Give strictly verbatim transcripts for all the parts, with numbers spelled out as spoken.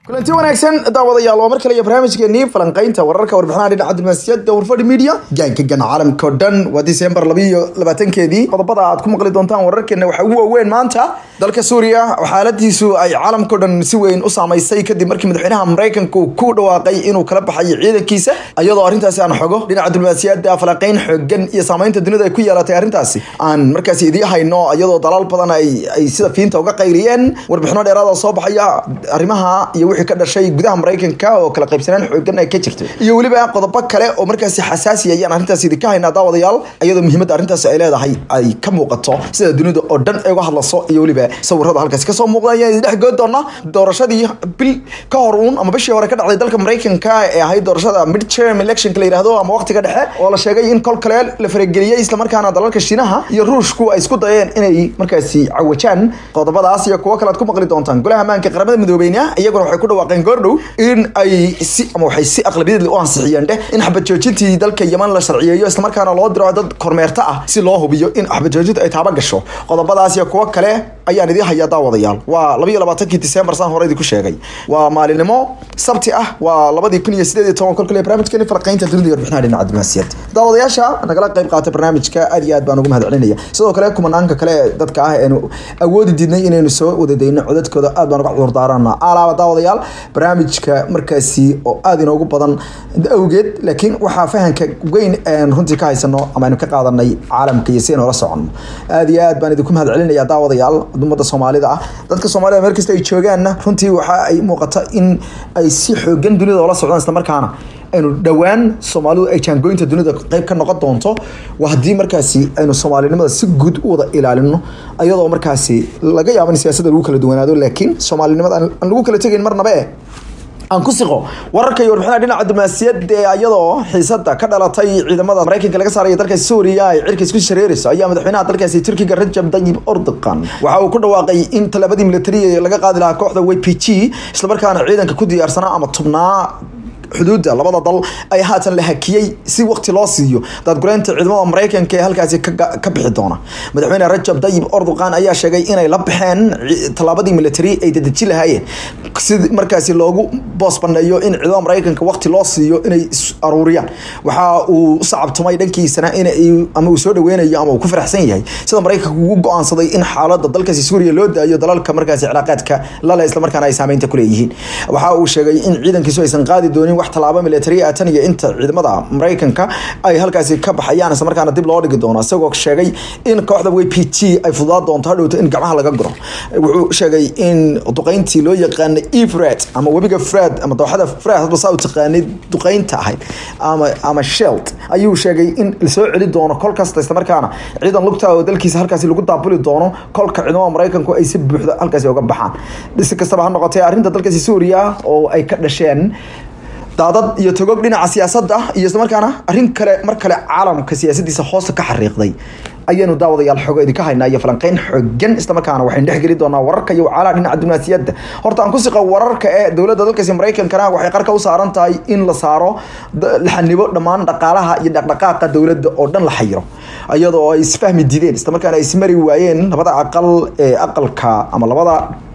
kulanti wanaagsan daawadayaal waa mar kale iyo barnaamijkeennii falanqaynta wararka warbixinaha dhinaca diblomaasiyadda warfadhi media gaanka gan caalamka oo dhan waa December laba iyo labaatankeedii qodobada aad ku maqli doontaan wararkeena waxa ugu weyn maanta dalka Suuriya xaaladiisu ay caalamka oo dhan si weyn u saameysay kadib markii madaxweynaha Mareykanka uu ku dhawaaqay inuu kala baxay ciidankiisa iyadoo arrintaasi aan xogo dhinaca diblomaasiyadda falanqayn xooggan iyo saameynta dunida ay ku yeelatay arrintaasi aan markaas idii hayno iyadoo dalal badan ay ay sida fiinta uga qayliyeen warbixino dheeraad ah soo baxaya arrimaha iyo wixii ka dhashay gudaha Mareykanka oo kala qaybsanaan xooggan ay ka jirto iyo waliba qodobo kale oo markaas xasaasi ah ayaan arrintaasi idin ka haynaa daawadayaal iyadoo muhiimada arrintaasi ay leedahay ay ka muuqato sida dunida oo dhan ay uga hadlayso iyo waliba sawirada halkaas ka soo muuqdaya dhex good doona doorashadii bil ka hor uun ama bishii hore ka dhacday dalka Mareykanka ee ahayd doorashada midterm election la yiraahdo ama waqtiga dhexe oo la sheegay in kol kale la farageliyay isla markaana dalalka Shiinaha iyo Ruushku ay isku dayeen inay markaasi cawajaan qodobadaas iyo kuwa kale aad ku maqli doontaan golaha amaanka qaramada midoobeyna iyaguna waxay ku dhawaaqeen goordhow in ay si ama waxay si aqlabiyad u ansixiyeen in xabad joojintii dalka Yemen la sharciyeeyo isla markaana loo diro dad kormeerta ah si loo hubiyo in xabad joojintu ay taaba gasho qodobadaas iyo kuwa kale ayaan idin hayaa daawadayaal waa laba iyo labaatankii December saan hore idin ku sheegay waa maalinimo sabti ah waa laba kun iyo siddeed iyo toban kolkale barnaamijkeena farqaynta dunida warbixinaha dhinaca diblomaasiyadda daawadayaasha nagala qayb qaata barnaamijka aad iyo aad baan ugu mahadcelinaya sidoo kale kumanaanka kale dadka ah ee awoodi diidnay inaynu soo wadadayno codadkooda aad baan uga cudur daarana alaaba daawadayaal barnaamijka markaasi oo aad inoogu badan awgeed laakiin waxa fahanka weyn aan runtii ka haysano ama aynu ka qaadanay caalamka iyo seen oo la socono aad iyo aad baan idinku mahadcelinaya daawadayaal ummadda Soomaalida ah dadka Soomaalida meel kasta ay joogaan runtii waxa ay muuqata in ay si xoogan dunida oo la socdaan isla markaana aynu dhawaan Soomaalidu ay jaangoynta dunida qayb ka noqon doonto waa hadii markaasi aynu Soomaalinimada si guud u wada ilaalino ayadoo markaasi laga yaabo in siyaasadda lagu kala duwanaado laakiin Soomaalinimada aan lagu kala tagayn marnaba ee aan ku siqo wararka iyo warbixinaha dhinaca diblomaasiyadda iyadoo xiisadda ka dhalatay ciidamada Mareykanka laga saaray dalka Suuriya ay cirka isku shareerayso ayaa madaxweynaha dalkaasi Turkiga Recep Tayyip Erdogan waxa uu ku dhawaaqay in talabadii military laga qaadi lahaa kooxda Y P G isla markaana ciidanka ku diyaarsanaa ama tubnaa xuduudda labada dal ay haatan la hakiyay si waqti loo siiyo dad gureynta ciidamada Mareykanka ee halkaasi ka bixi doona madaxweyne Recep Tayyip Erdogan ayaa sheegay inay la baxeen talabadii military ay dadajin lahaayeen si markaasi loogu boos baneeyo in ciidamada Mareykanka waqti loo siiyo inay aruuriyaan waxa uu sacabtumay dhankiisana in ama uu soo dhaweynayo ama uu ku faraxsan yahay sida Mareykanka ugu go'aansaday in xaaladda dalkaasi Suuriya loo daayo dalalka markaasi cilaaqaadka la leh isla markaana ay saameynta ku leeyihiin waxa uu sheegay in ciidankiisu aysan qaadi doonin wax talaabo military ah tan iyo inta ciidamada Mareykanka ay halkaasi ka baxayaan isla markaana dib loo dhigi doono isagoo sheegay in kooxda Y P G ay fududaa doonto hadhowto in gacmaha laga guro wuxuu sheegay in duqeyntii loo yaqaan Efrat ama webiga Fred ama dooxada Fred hadba saa u taqaanid duqeynta ahayd ama ama Shield ayuu sheegay in la soo celi doono kol kasta isla markaana ciidan lugta oo dalkiisa halkaasi lagu daabuli doono kolka ciidamada Mareykanku ay si buuxda halkaasi uga baxaan dhis kasta ha noqotay arrinta dalkaasi Suuriya oo ay ka dhasheen daadad iyo togog dhinaca siyaasadda iyo isla markaana arrin kale mar kale caalamka siyaasaddiisa hoos ka xariiqday ayanu daawadayaal xogo idinka haynaa iyo falanqayn xooggan isla markaana waxaan dhex geli doonaa wararka iyo wacala dhinaca diblomaasiyadda horta aan ku siqo wararka ee dawladda dalkaasi Mareykankana waxay qarka u saaran tahay in la saaro la xanibo dhammaan dhaqaalaha iyo dhaqdhaqaaqa dawladda oo dhan la xayiro iyadoo ay isfahmi diideen isla markaana ay ismari waayeen labada aqal ee aqalka ama labada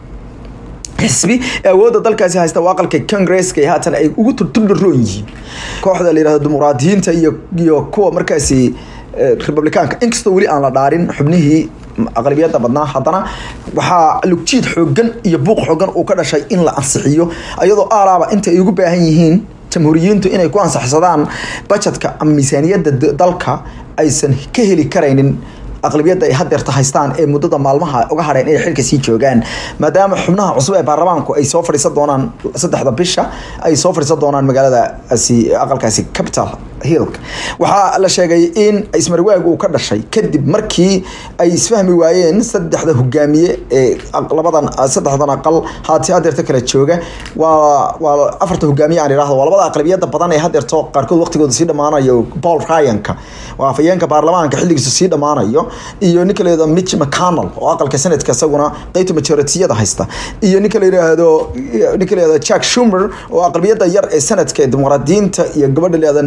xisbi awoodda dalkaasi haysta aqalka Congress-ka ee haatan ay ugu turturroon yihiin kooxda la yiraahdo dimuqraadiyiinta iyo iyo kuwa markaasi Republicaanka inkastoo wali aan la dhaarin xubnihii aqlabiyadda badnaa haddana waxaa lugjiid xooggan iyo buuq xooggan uu ka dhashay in la ansixiyo iyadoo aalaaba inta ay ugu baahan yihiin jamhuuriyiintu inay ku ansaxsadaan budgetka ama miisaaniyadda dalka aysan ka heli karaynin aqlabiyadda ay hadeerta haystaan ee muddada maalmaha uga hadheen inay xilka sii joogaan maadaama xubnaha cusub ee baarlamaanku ay soo fadhiisan doonaan saddexda bisha ay soo fadhiisan doonaan magaalada asi aqalkaasi Capital Hill waxa la sheegay in ismarwaag uu ka dhashay kadib markii ay isfahmi waayeen saddexda hogaamiye ee labadan saddexdan aqal haati hadeerta kala jooga waa waa afarta hogaamiye aan iraahdo waa labada aqlabiyadda badan ee hadeerto qaarkood waqtigooda sii dhamaanayo Paul Ryan-ka waa afayeenka baarlamaanka xilligiisa sii dhamaanayo iyo ninka la yiraahdo Mitch McConnell oo aqalka Senate-ka isaguna qaybta majority-yada haysta iyo ninka la yiraahdo ninka la yiraahdo Chuck Schumer oo aqlabiyadda yar ee Senate-ka ee dimuqraadiyiinta iyo gabadha la yiraahdo Nancy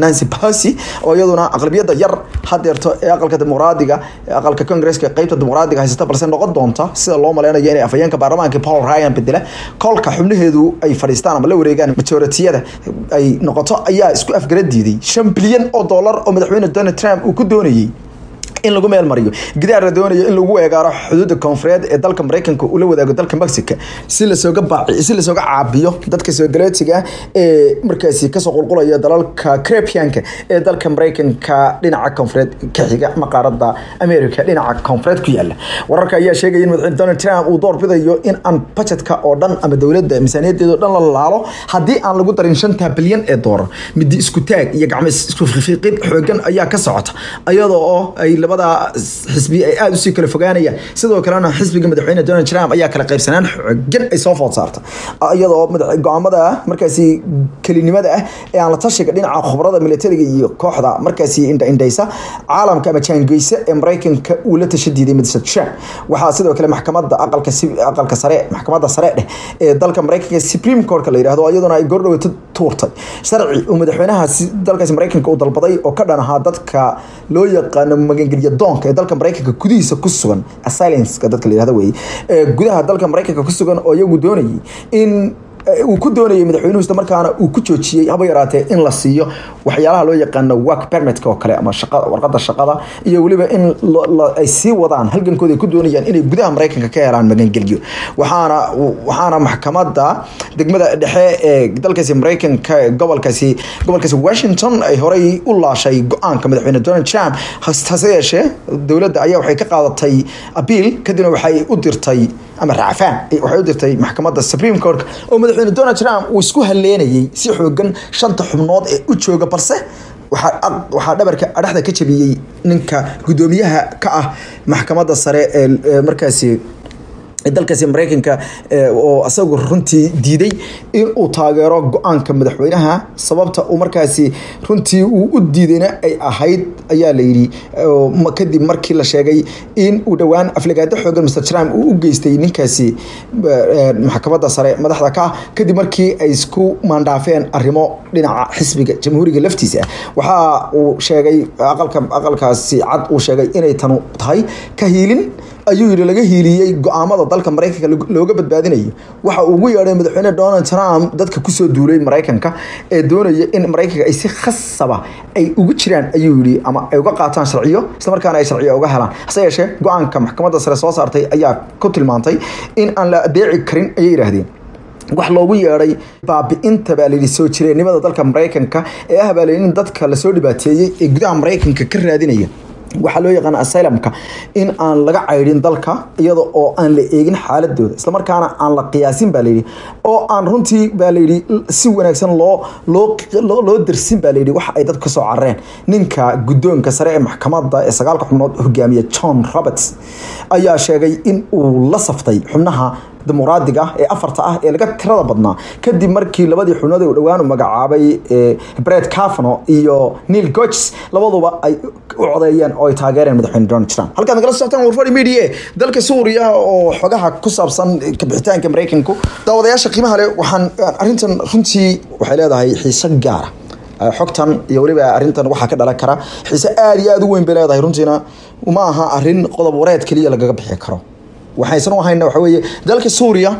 Pelosi oo iyaduna aqlabiyada yar hadeerto ee aqalka dimuqraadiga aqalka Congress-ka qaybta dimuqraadiga haysata balse noqon doonta sida loo maleynayo inay afayeenka baarlamaanka Paul Ryan bedela kolka xubnaheedu ay fadhiistaan ama la wareegaan majority-yada ay noqoto ayaa isku afgarad diiday shan bilyan oo dollar oo madaxweyne Donald Trump uu ku doonayay in lagu meel mariyo gidaar la doonayo in lagu eegaaro xuduudda koonfureed ee dalka Mareykanka uu la wadaago dalka Mexico si la soo gabaaci si la soo caabiyo dadka soo galeetiga ee markaasi ka soo qulqulaya dalalka Caribbean-ka ee dalka Mareykanka dhinaca koonfureed ka xiga maqaaradda America dhinaca koonfureed ku yaala wararka ayaa sheegaya in madaxweyne Donald Trump uu door bidayo in aan budgetka oo dhan ama dawladda miisaaniyadeeda oo dhan la laalo hadii aan lagu darin shan bilyan ee dollar mid isku taag iyo gacmo isku fiiqid xoogan ayaa ka socota iyadoo ay labada xisbi ay aad u sii kala fogaanayaan sidoo kalena xisbiga madaxweyne Donald Trump ayaa kala qaybsanaan xooggan ay soo food saartay iyadoo go'aamada markaasi kalinimada ah ee aan la tashiga dhinaca khibrada militariga iyo kooxda markaasi indha indhaysa caalamka ama jaangeysa ee Mareykanka uu la tashadiiday Mister Trump waxaa sidoo kale maxkamadda aqalka aqalka sare maxkamadda sare ee dalka Mareykanka Supreme Court la yiraahdo iyaduna ay gordhow tuurtay sharci uu madaxweynaha dalkaas Mareykanka uu dalbaday oo ka dhan ahaa dadka loo yaqaan magangeliya doonka ee dalka Mareykanka gudihiisa ku sugan asylums-ka dadka la yiraahdo way ee gudaha dalka Mareykanka ku sugan oo iyagu doonayay in uu ku doonayay madaxweynuhu isla markaana uu ku joojiyay haba yaraatee in la siiyo waxyaalaha loo yaqaan work permit oo kale ama shaqada warqadda shaqada iyo waliba in ay sii wadaan halgankooda ay ku doonayaan inay gudaha Mareykanka ka helaan magangeliyo waxaana waxaana maxkamadda degmada dhexe ee dalkaasi Mareykanka gobolkaasi gobolkaasi Washington ay horay u laashay go'aanka madaxweyne Donald Trump hase yeeshee dawladda ayaa waxay ka qaadatay appeal kadibna waxay u dirtay ama raafaan waxay u dirtay maxkamadda Supreme Court oo madaxweyne Donald Trump uu isku haleynayay si xoogan shanta xubnood ee u jooga balse waxa waxa dhabarka dhaxda ka jabiyay ninka gudoomiyaha ka ah maxkamadda sare ee markaasi dalkaasi Mareykanka oo asagu runtii diiday in uu taageero go'aanka madaxweynaha sababta uu markaasi runtii uu u diidayna ay ahayd ayaa la yiri kadib markii la sheegay in uu dhawaan aflagaado xoogan Mister Trump uu u geystay ninkaasi maxkamadda sare madaxda ka kadib markii ay isku maandaafeen arrimo dhinaca xisbiga jamhuuriga laftiisa waxa uu sheegay aqalka aqalkaasi cad uu sheegay inay tan tahay ka hiilin ayuu yiri laga hiiliyay go'aamada dalka Mareykanka looga badbaadinayo waxa uu ugu yeeray madaxweyne Donald Trump dadka ku soo duulay Mareykanka ee doonaya in Mareykanka ay si khasaba ay ugu jiraan ayuu yiri ama ay uga qaataan sharciyo isla markaana ay sharciyo uga helaan hase yeeshee go'aanka maxkamadda sare soo saartay ayaa ku tilmaantay in aan la adeeci karin ay yiraahdeen wax loogu yeeray baabi'inta baalidi soo jireenimada dalka Mareykanka ee ah baalidin dadka la soo dhibaateeyay ee gudaha Mareykanka ka raadinaya waxa loo yaqaan asylum-ka in aan laga caydin dalka iyada oo aan la eegin xaaladooda isla markaana aan la qiyaasin baa leeyahay oo aan runtii baa leeyahay si wanaagsan loo loo loo darsin baa leeyahay waxa ay dadku ka soo carreen ninka gudoonka sare ee maxkamadda ee sagaalka xubnood hogaamiye John Roberts ayaa sheegay in uu la saftay xubnaha dimuqraadiga ee afarta ah ee laga tirada badnaa kadib markii labadii xubnood ee dhawaan u magacaabay Brett Kavanaugh iyo Neil Gorsuch labaduba ay u codeeyeen oo ay taageereen madaxweyne Donald Trump halka nagala socotaan warfari media dalka Suuriya oo xogaha ku saabsan ka bixitaanka Mareykanku daawadayaasha qiimaha leh waxaan arintan runtii waxay leedahay xiiso gaar ah xogtan iyo waliba arintan waxa ka dhalan kara xiiso aad iyo aad u weyn bay leedahay runtiina uma aha arin qodob wareed kaliya laga bixi karo waxaysan u hayna waxa weeye dalka Suuriya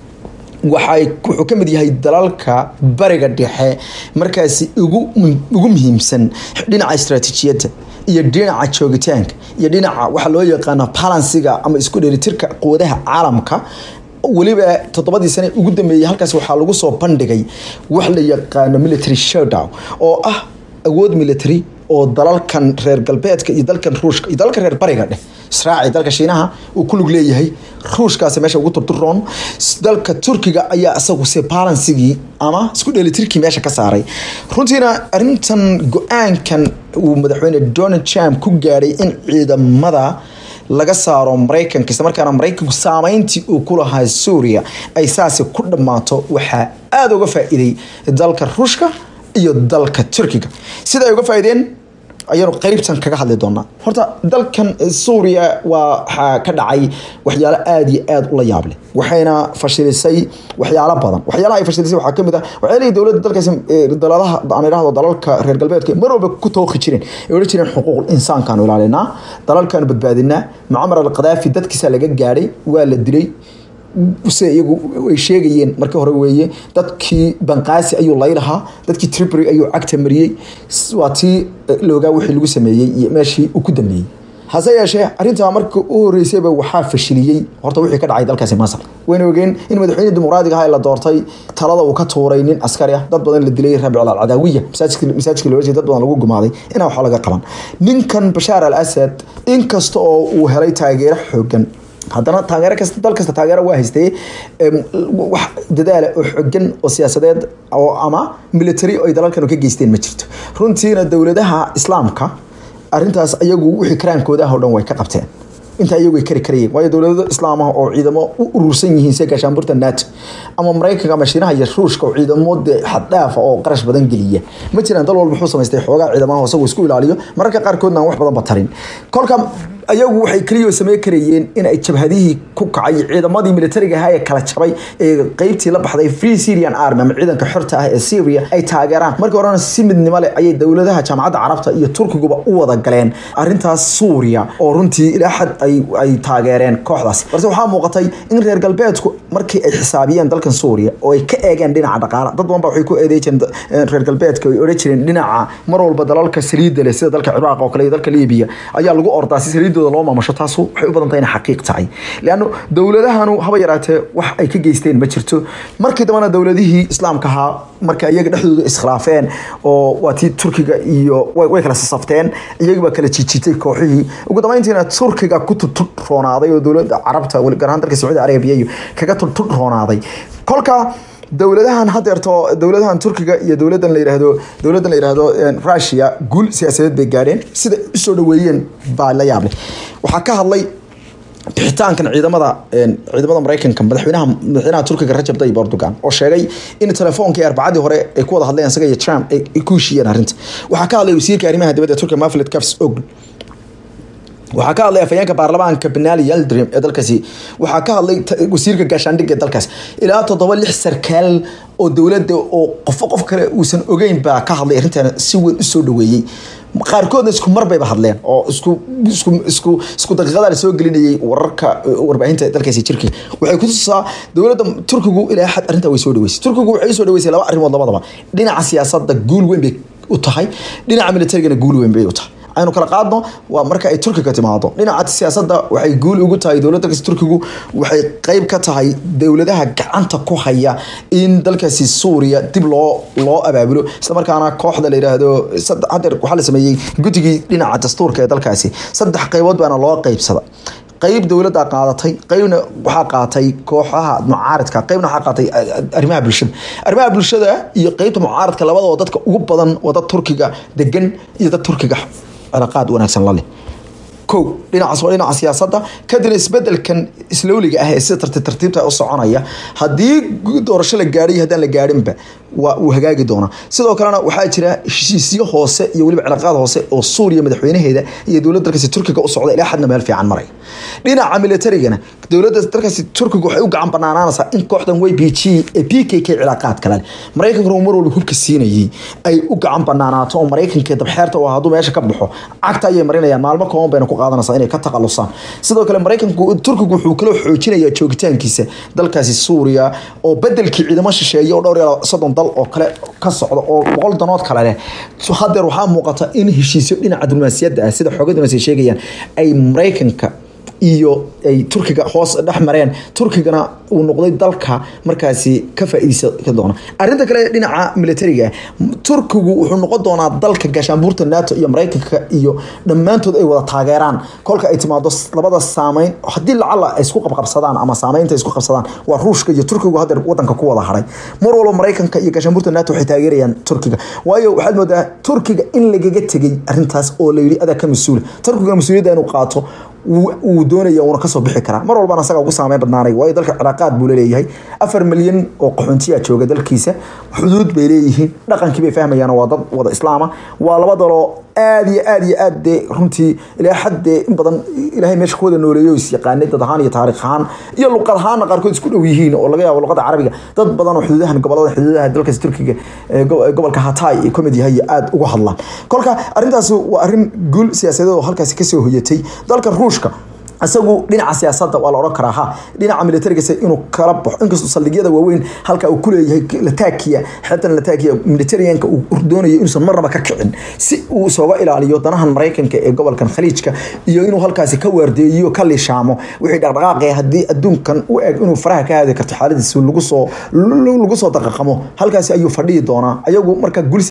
waxay wuxuu ka mid yahay dalalka bariga dhexe markaasi ugu ugu muhiimsan dhinaca istiraatiijiyadda iyo dhinaca joogitaanka iyo dhinaca waxa loo yaqaan balansiga ama isku dheelitirka quwadaha caalamka waliba toddobadii sano ugu dambeeyay halkaas waxa lagu soo bandhigay wax la yaqaan military showdown oo ah awood military oo dalalkan reer galbeedka iyo dalkan Ruushka iyo dalka reer bariga dhexe Israaciil dalka Shiinaha uu ku lug leeyahay Ruushkaas meesha ugu turturoon dalka Turkiga ayaa asagu si balansigii ama isku dheelitirkii meesha ka saaray runtiina arintan go'aankan uu madaxweyne Donald Trump ku gaaray in ciidamada laga saaro Mareykanka isla markaana Mareykanku saameyntii uu ku lahaa Suuriya ay saasi ku dhamaato waxa aad uga faa'iiday dalka Ruushka iyo dalka Turkiga sida ay uga faa'iideen ayaynu qaybtan kaga hadli doonaa. Horta dalkan Suuriya waa ka dhacay waxyaalo aad iyo aad u la yaab leh, waxayna fashilisay waxyaalo badan. waxyaalaha ay fashilisay waxaa kamid ah waxyaalaha dowladda dalkaas daladaha aan iraahdo dalalka reer galbeedka mar walba ku tooqi jireen ee oran jireen xuquuqul insaanka aan ilaalinaa, dalalkan badbaadinaa. Muammar al-Qaddafi dadkiisa laga gaaray, waa la dilay se iyagu ay sheegayeen markii hore weeye. dadkii Banqaasi ayuu laylahaa, dadkii Tripoli ayuu cagta mariyay, waa tii loogaa wixii lagu sameeyay iyo meeshii uu ku dameeyay. hase yeeshee arrintaa markii u horeysayba waxaa fashiliyey horta wixii ka dhacay dalkaasi Masar. wayna ogeen in madaxweyne dimuqraadiga ah la doortay talada uu ka tuuray nin askari ah, dad badan la dilay, Rabic al-Adawiya masaajidka masaajidka loo jeeday, dad badan lagu gumaaday inaa wax laga qaban. ninkan Bashar al-Assad inkasta oo uu helay taageero xooggan, haddana taageero kasta dal kasta taageero waa haystay wax dadaal oo xooggan oo siyaasadeed oo ama military oo dalalkan ka geysteen ma jirto. runtiina dawladaha islaamka arrintaas ayagu wixii karaankooda ah oo dhan way ka qabteen inta ayagu ay kari karayeen. waayo dawladda islaam ah oo ciidamo u urursan yihiin sida gaashaanbuurta NATO ama Mareykanka ama Shiinaha iyo Ruushka oo ciidamo xad dhaaf oo qarash badan geliya ma jiraan. dal walba wuxuu sameystay xoogaa ciidamaha oo isku ilaaliyo, mararka qaarkoodna wax badan batarin. kolka ayagu waxay kaliya sameey karayeen in ay jabhadihii ku kacay ciidamadii militariga ah ee kala jabay ee qaybtii la baxday Free Syrian Army ama ciidanka xorta ah ee Syria ay taageeraan. markii horena si midnimo leh ayay dawladaha jaamacadda Carabta iyo Turkiguba u wada galeen arrintaas Suuriya oo runtii ilaa xad ay ay taageereen kooxdaas. balse waxaa muuqatay in reer galbeedku markii ay xisaabiyeen dalkan Suuriya oo ay ka eegeen dhinaca dhaqaalaha, dad badan waxay ku eedeeyeen reer galbeedka ay oran jireen dhinaca mar walba dalalka saliidda leh sida dalka Ciraaq oo kale iyo dalka Liibiya ayaa lagu ordaa si saliid loo maamusho. taasu waxay u badan tahay in xaqiiq tahay, laano dawladahanu haba yaraatee wax ay ka geysteen ma jirto. markii dambana dawladihii islaamka ahaa marka iyaga dhexdooda iskhilaafeen oo waatii Turkiga iyo way kala safteen, iyaga kala jiijitay kooxihii. ugu dambeyntiina Turkiga ku tutroonaaday oo dawladda Carabta wali gaar ahaan dalka Sacuudi Arabiya kaga tutroonaaday. kolka dawladahan hadeerto dawladahan Turkiga iyo dawladan la yiraahdo dawladan la yiraahdo Russia guul siyaasadeed bay gaareen, sida u soo dhaweeyeen baa la yaab leh. waxaa ka hadlay bixitaankan ciidamada ciidamada Mareykanka madaxweynaha madaxweynaha Turkiga Rajab Tayyip Erdogan oo sheegay in telefoonka arbacadii hore ay ku wada hadleen isaga iyo Trump ay ku heshiiyeen arrinta. waxaa ka hadlay wasiirka arrimaha dibadda Turkiga Mevlut Cavusoglu, waxaa ka hadlay afayeenka baarlamaanka Binali Yildirim ee dalkaasi, waxaa ka hadlay wasiirka gaashaandhigga ee dalkaas. ilaa toddoba lix sarkaal oo dawladda oo qof qof kale uusan ogeyn baa ka hadlay arrintan si weyn u soo dhaweeyay. qaarkoodna isku mar bay hadleen oo isku isku isku isku daqiiqada la soo gelinayay wararka warbaahinta dalkaasi jirkii. waxay ku tusaa dawladda Turkigu ilaa xad arrinta way soo dhaweysay. Turkigu waxay soo dhaweysay laba arrimood labadaba. dhinaca siyaasadda guul weyn bay u tahay, dhinaca militariga guul weyn bay u tahay. aynu kala qaadno waa marka ay Turkiga timaado. dhinaca siyaasadda waxay guul ugu tahay dawladda Turkigu, waxay qayb ka tahay dawladaha gacanta ku haya in dalkaasi Suuriya dib loo loo abaabulo, isla markaana kooxda la yiraahdo saddex waxa la sameeyay guddigii dhinaca dastuurka ee dalkaasi. saddex qaybood baana loo qaybsaday. qayb dawladda qaadatay, qaybna waxa qaatay kooxaha mucaaradka, qaybna waxa qaatay arrimaha bulshada. arrimaha bulshada iyo qaybta mucaaradka labadaba dadka ugu badan wada Turkiga degan iyo dad Turkiga علاقات وناكسن لله. كو dhinaca soo dhinaca siyaasadda kadib isbedelkan islawliga ah ee si tartiib tartiibta u soconaya hadii doorasho la gaariyo hadaan la gaarinba waa uu hagaagi doona. sidoo kalena waxaa jira heshiisyo hoose iyo waliba cilaaqaad hoose oo Suuriya madaxweynaheeda iyo dawladda dalkaasi Turkiga u socda ilaa xadna meel fiican maray. dhinaca militarigana dawladda dalkaasi Turkiga waxay u gacan banaanaysaa in kooxdan Y P G ee P K K cilaaqaad kale Mareykanka mar walba hubka siinayay ay u gacan banaanaato oo Mareykanka dabxeerta oo haduu meesha ka baxo cagta ayay marinayaan maalmo kooban bayna ku qaadanaysaa inay ka taqalusaan. sidoo kale Mareykanku Turkigu wuxuu kala xoojinayaa joogitaankiisa dalkaasi Suuriya oo bedelkii ciidamo shisheeye oo dhowr iyo soddon dal oo kale ka socdo oo boqol danood kale leh. soo hadeer waxaa muuqata in heshiisyo dhinaca diblomaasiyadda ah sida xogadduna ay sheegayaan ay Mareykanka iyo ay Turkiga hoos dhex mareen, Turkigana uu noqday dalka markaasi ka faa'iideysan doona. arrinta kale dhinaca militariga Turkigu wuxuu noqon doonaa dalka gaashaanbuurta NATO iyo Mareykanka iyo dhamaantood ay wada taageeraan kolka ay timaado labada saameyn. hadii lacala ay isku qabqabsadaan ama saameynta isku qabsadaan waa Ruushka iyo Turkigu hadeer wadanka ku wada haray. mar walba Mareykanka iyo gaashaanbuurta NATO waxay taageerayaan Turkiga, waayo waxaad moodaa Turkiga in lagaga tagay arrintaas oo la yiri adaa ka mas'uul. Turkiga mas'uuliyadda inuu qaato uu doonaya uu ka soo bixi karaa. mar walba asaga ugu saameyn badnaanay waayo dalka cilaaqaad buu leeyahay. afar milyan oo qaxoontiya jooga dalkiisa, xuduud bay leeyihiin, dhaqankii bay fahmayaan waa dad wada islaama, waa laba dalo aad iyo aad iyo aad runtii ilaa xad in badan ilaahay meesha ku wada nooleeyo is yaqaanay dad ahaan iyo taariikh ahaan iyo luqad ahaan qaarkood isku dhow yihiin oo laga yaabo luqadda carabiga dad badan oo xuduudahan gobolada xuduudaha dalka Turkiga gobolka Hatay ee kamid yahay aad uga hadlaan kolka arintaas waa arin guul siyaasadeed oo halkaas ka soo hoyatay dalka Ruushka asagu dhinaca siyaasadda waa la oran karaa ha dhinaca militariga inuu kala baxo inkastoo saldhigyada waaweyn halka uu ku leeyahay la taakiya xataa la taakiya militariyanka uu ordoonayo inuu marnaba ka kicin si uu soo ilaaliyo danaha Mareykanka ee gobolkan Khaliijka iyo inuu halkaasi ka waardeeyo ka lishaamo wixii dhaqdhaqaaqay hadii adduunkan u eeg inuu faraha ka haadi karto xaaladiisa lagu soo lagu soo daqiiqamo halkaasi ayuu fadhiyi doonaa ayagu marka